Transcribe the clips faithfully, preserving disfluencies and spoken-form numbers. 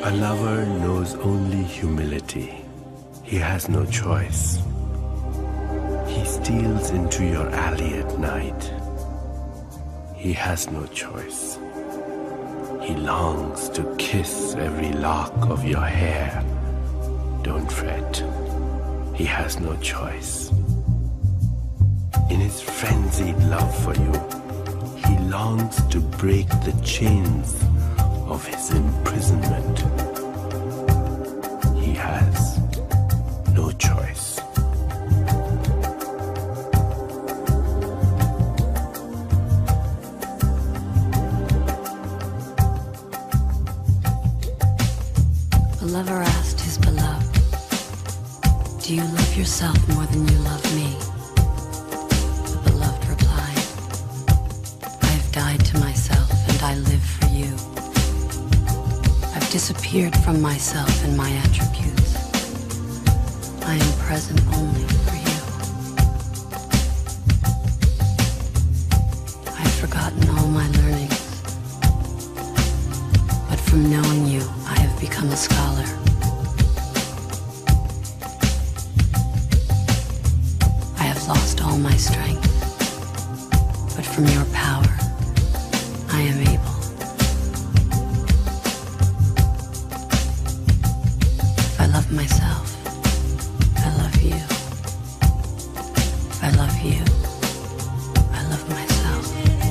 A lover knows only humility. He has no choice. He steals into your alley at night. He has no choice. He longs to kiss every lock of your hair. Don't fret. He has no choice. In his frenzied love for you, he longs to break the chains of his imprisonment. He has no choice. A lover asked his beloved, "Do you love yourself more than you love me?" The beloved replied, "I have died to myself and I live for you. I've disappeared from myself and my attributes. I am present only for you. I've forgotten all my learnings, but from knowing you, I have become a scholar. I have lost all my strength, but from your power, I am able. If I love myself, I love you. If I love you, I love myself."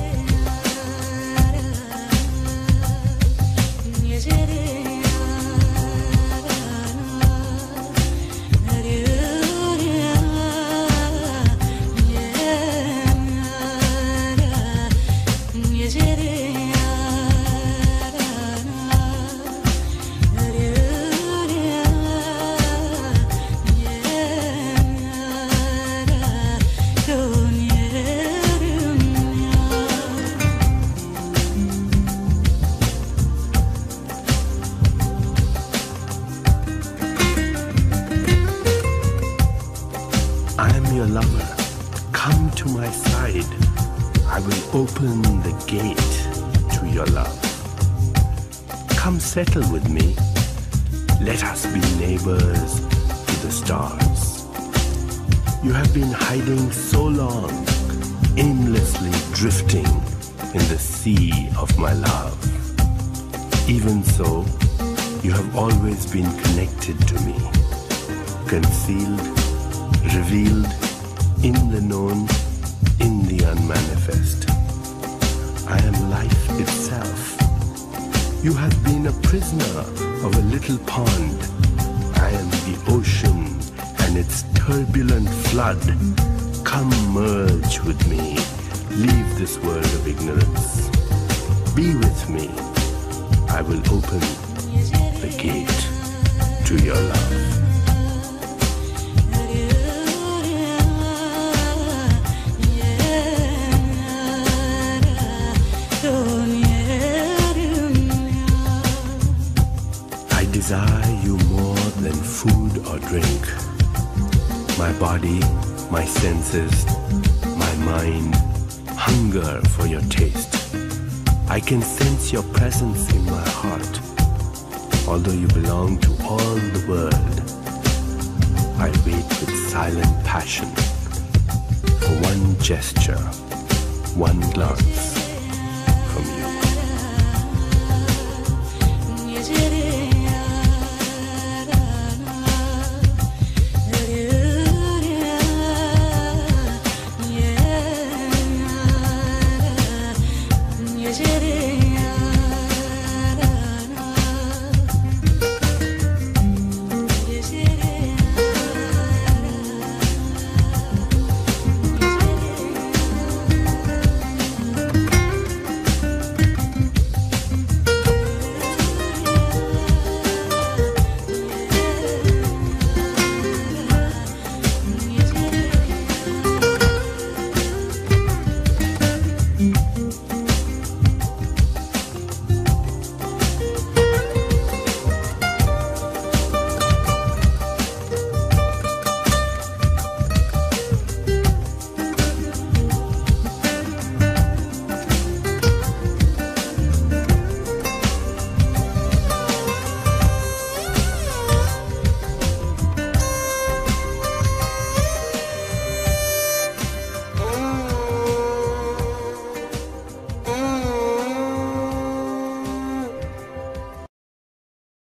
I am your lover. Come to my side. I will open the gate to your love. Come settle with me. Let us be neighbors to the stars. You have been hiding so long, aimlessly drifting in the sea of my love. Even so, you have always been connected to me, concealed, revealed, in the known, in the unmanifest. I am life itself. You have been a prisoner of a little pond. I am the ocean and its turbulent flood. Come merge with me. Leave this world of ignorance. Be with me. I will open the gate to your love. I desire you more than food or drink. My body, my senses, my mind hunger for your taste. I can sense your presence in my heart. Although you belong to all the world, I wait with silent passion for one gesture, one glance,